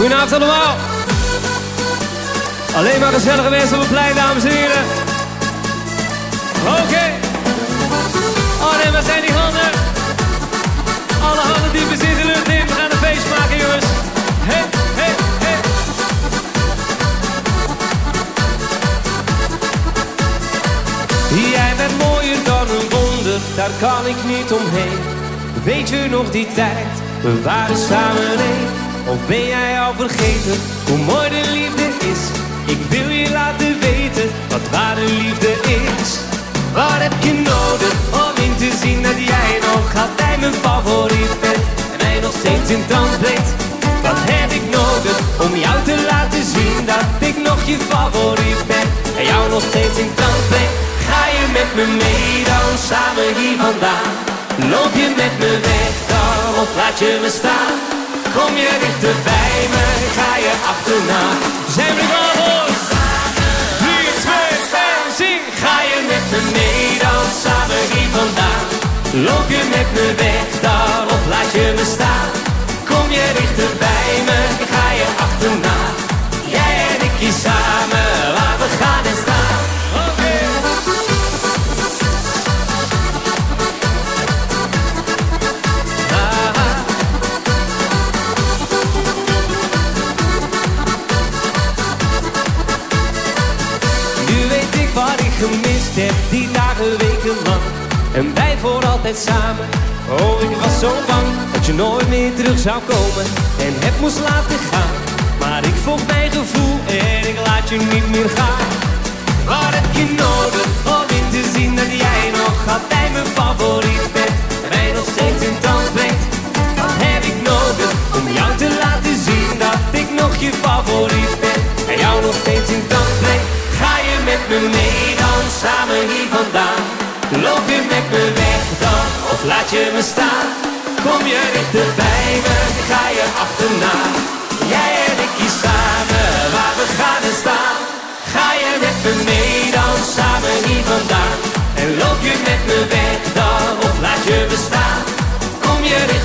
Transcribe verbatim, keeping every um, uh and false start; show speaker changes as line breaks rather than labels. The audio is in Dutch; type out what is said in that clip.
Goedenavond allemaal. Alleen maar gezellige mensen op het plein, dames en heren. Oké. Okay. Oh nee, waar zijn die handen? Alle handen die we zitten lucht in. We gaan een feest maken, jongens. Hey, hey, hey. Jij bent mooier dan een wonder, daar kan ik niet omheen. Weet je nog die tijd, we waren samen één. Of ben jij al vergeten, hoe mooi de liefde is? Ik wil je laten weten, wat ware liefde is. Wat heb je nodig om in te zien dat jij nog altijd mijn favoriet bent? En mij nog steeds in trance brengt. Wat heb ik nodig om jou te laten zien dat ik nog je favoriet ben? En jou nog steeds in trance brengt. Ga je met me mee dan samen hier vandaan? Loop je met me weg dan of laat je me staan? Kom je dichter bij me, ga je achterna? Zijn we wel los? drie, twee, één, zing! Ga je met me mee dan samen hier vandaan? Loop je met me weg dan of laat je me staan? Kom je dichter bij me, ga je achterna? Jij en ik hier samen, waar we gaan en staan. Okay. Gemist heb die dagen wekenlang en wij voor altijd samen. Oh, ik was zo bang dat je nooit meer terug zou komen en het moest laten gaan. Maar ik volg mijn gevoel en ik laat je niet meer gaan. Wat heb je nodig om in te zien dat jij nog altijd mijn favoriet bent en mij nog steeds in trance brengt? Wat heb ik nodig om jou te laten zien dat ik nog je favoriet ben en jou nog steeds in trance brengt? Ga je met me mee dan samen hier vandaan? Loop je met me weg dan of laat je me staan? Kom je dichter bij me, ga je achterna? Jij en ik hier samen, waar we gaan en staan. Ga je met me mee dan samen hier vandaan? En loop je met me weg dan of laat je me staan? Kom je dichter